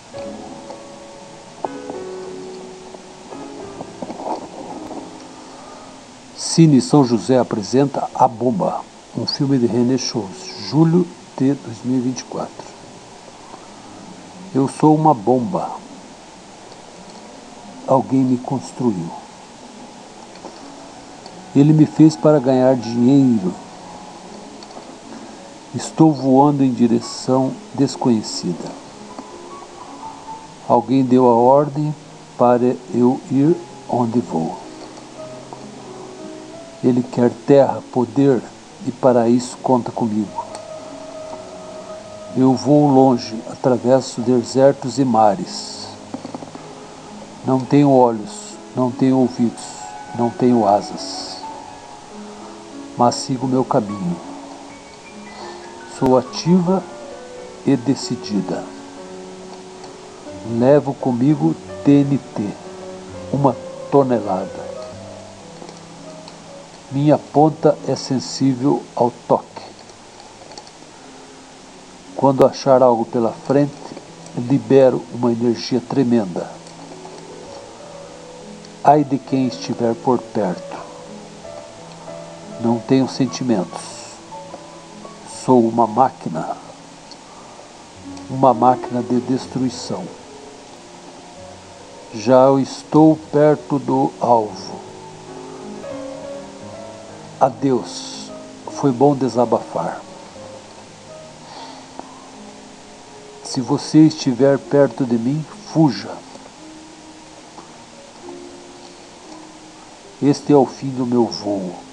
Cine São José apresenta A Bomba, um filme de René Scholz, julho de 2024. Eu sou uma bomba. Alguém me construiu. Ele me fez para ganhar dinheiro. Estou voando em direção desconhecida. Alguém deu a ordem para eu ir onde vou. Ele quer terra, poder e para isso conta comigo. Eu vou longe, atravesso desertos e mares. Não tenho olhos, não tenho ouvidos, não tenho asas. Mas sigo meu caminho. Sou ativa e decidida. Levo comigo TNT, 1 tonelada. Minha ponta é sensível ao toque. Quando achar algo pela frente, libero uma energia tremenda. Ai de quem estiver por perto. Não tenho sentimentos. Sou uma máquina de destruição. Já estou perto do alvo. Adeus, foi bom desabafar. Se você estiver perto de mim, fuja. Este é o fim do meu voo.